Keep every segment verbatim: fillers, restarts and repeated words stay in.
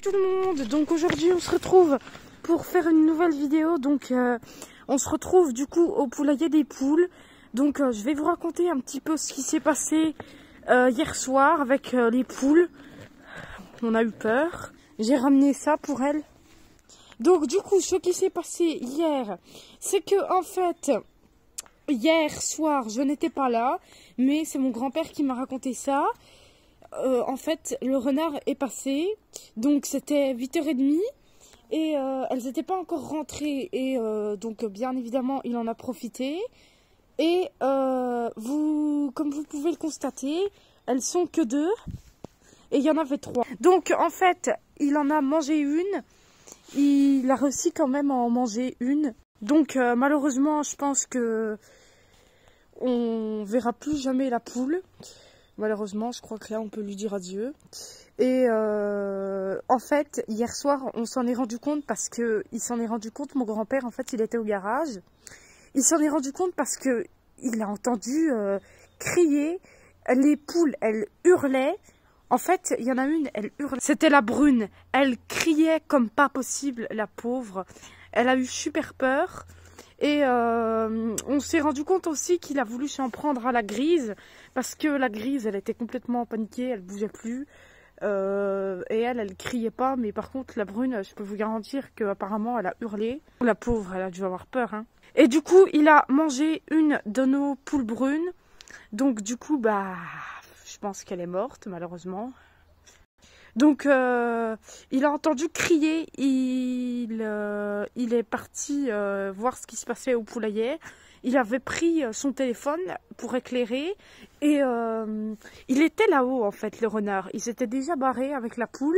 tout le monde. Donc aujourd'hui on se retrouve pour faire une nouvelle vidéo. Donc euh, on se retrouve du coup au poulailler des poules. Donc euh, je vais vous raconter un petit peu ce qui s'est passé euh, hier soir avec euh, les poules. On a eu peur. J'ai ramené ça pour elles. Donc du coup ce qui s'est passé hier, c'est que en fait hier soir je n'étais pas là, mais c'est mon grand-père qui m'a raconté ça. Euh, en fait le renard est passé, donc c'était huit heures trente et euh, elles n'étaient pas encore rentrées et euh, donc bien évidemment il en a profité et euh, vous, comme vous pouvez le constater, elles sont que deux et il y en avait trois. Donc en fait il en a mangé une, il a réussi quand même à en manger une. Donc euh, malheureusement je pense que on verra plus jamais la poule. Malheureusement je crois que là on peut lui dire adieu. Et euh, en fait hier soir on s'en est rendu compte parce que il s'en est rendu compte, mon grand-père en fait il était au garage. Il s'en est rendu compte parce que il a entendu euh, crier. Les poules elles hurlaient. En fait il y en a une, elle hurlait. C'était la brune. Elle criait comme pas possible, la pauvre. Elle a eu super peur. Et euh, on s'est rendu compte aussi qu'il a voulu s'en prendre à la grise. Parce que la grise, elle était complètement paniquée, elle bougeait plus. Euh, et elle, elle criait pas. Mais par contre, la brune, je peux vous garantir qu'apparemment, elle a hurlé. La pauvre, elle a dû avoir peur. Hein. Et du coup, il a mangé une de nos poules brunes. Donc du coup, bah, je pense qu'elle est morte, malheureusement. Donc, euh, il a entendu crier, il, euh, il est parti euh, voir ce qui se passait au poulailler. Il avait pris son téléphone pour éclairer et euh, il était là-haut en fait, le renard. Il s'était déjà barré avec la poule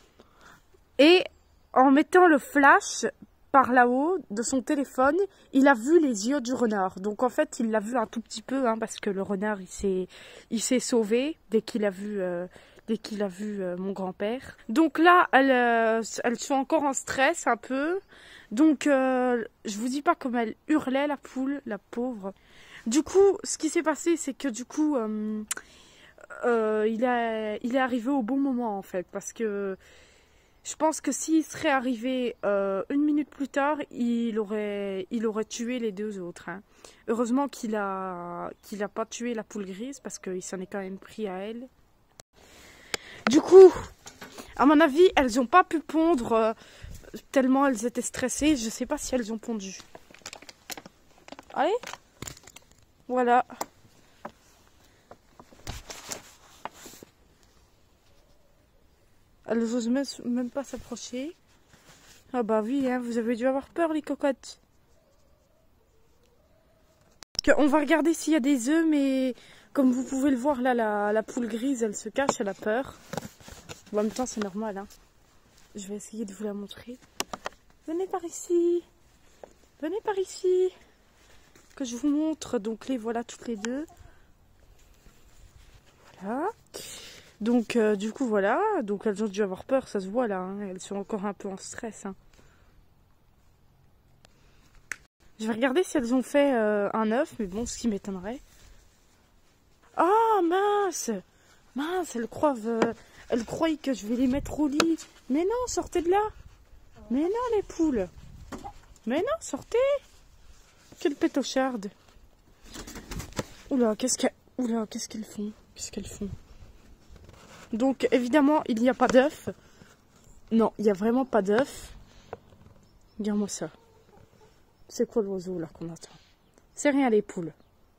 et en mettant le flash par là-haut de son téléphone, il a vu les yeux du renard. Donc en fait, il l'a vu un tout petit peu hein, parce que le renard, il s'est, il s'est sauvé dès qu'il a vu... Euh, dès qu'il a vu euh, mon grand-père. Donc là, elles, euh, elles sont encore en stress un peu. Donc, euh, je vous dis pas comme elle hurlait, la poule, la pauvre. Du coup, ce qui s'est passé, c'est que du coup, euh, euh, il, a, il est arrivé au bon moment, en fait. Parce que je pense que s'il serait arrivé euh, une minute plus tard, il aurait, il aurait tué les deux autres. Hein. Heureusement qu'il a, qu'il a pas tué la poule grise, parce qu'il s'en est quand même pris à elle. Du coup, à mon avis, elles n'ont pas pu pondre euh, tellement elles étaient stressées. Je ne sais pas si elles ont pondu. Allez, voilà. Elles n'osent même, même pas s'approcher. Ah bah oui, hein, vous avez dû avoir peur les cocottes. On va regarder s'il y a des œufs, mais comme vous pouvez le voir là, la, la poule grise, elle se cache, elle a peur. En même temps, c'est normal. Hein. Je vais essayer de vous la montrer. Venez par ici. Venez par ici. Que je vous montre. Donc, les voilà toutes les deux. Voilà. Donc, euh, du coup, voilà. Donc, elles ont dû avoir peur, ça se voit là. Hein. Elles sont encore un peu en stress. Hein. Je vais regarder si elles ont fait euh, un œuf, mais bon, ce qui m'étonnerait. Oh, mince. Mince, elles croient... Euh, Elles croient que je vais les mettre au lit. Mais non, sortez de là. Mais non, les poules. Mais non, sortez. Quelle pétocharde. Oula, qu'est-ce qu'elles... Oula, qu'est-ce qu'elles font Qu'est-ce qu'elles font Donc, évidemment, il n'y a pas d'œuf. Non, il n'y a vraiment pas d'œuf. Regarde-moi ça. C'est quoi l'oiseau, là, qu'on attend? C'est rien, les poules.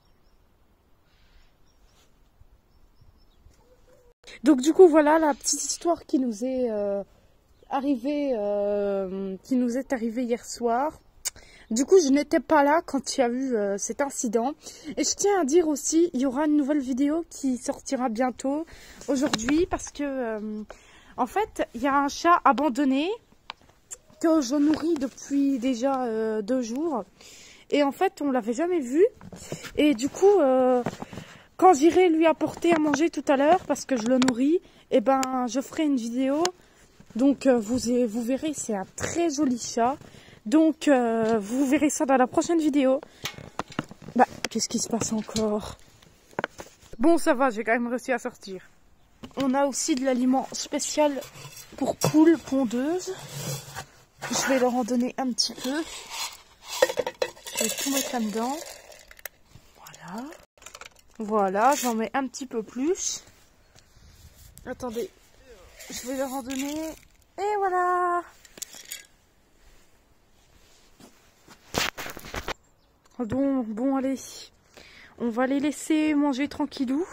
Donc du coup voilà la petite histoire qui nous est euh, arrivée, euh, qui nous est arrivée hier soir. Du coup je n'étais pas là quand il y a eu euh, cet incident. Et je tiens à dire aussi, il y aura une nouvelle vidéo qui sortira bientôt aujourd'hui parce que euh, en fait il y a un chat abandonné que je nourris depuis déjà euh, deux jours. Et en fait on l'avait jamais vu. Et du coup... Euh, Quand j'irai lui apporter à manger tout à l'heure, parce que je le nourris, eh ben, je ferai une vidéo. Donc, euh, vous, vous verrez, c'est un très joli chat. Donc, euh, vous verrez ça dans la prochaine vidéo. Bah, qu'est-ce qui se passe encore? Bon, ça va, j'ai quand même réussi à sortir. on a aussi de l'aliment spécial pour poules pondeuses. Je vais leur en donner un petit peu. Je vais tout mettre là-dedans. Voilà. Voilà, j'en mets un petit peu plus. Attendez, je vais leur en donner. Et voilà. Donc, bon, allez. On va les laisser manger tranquillou.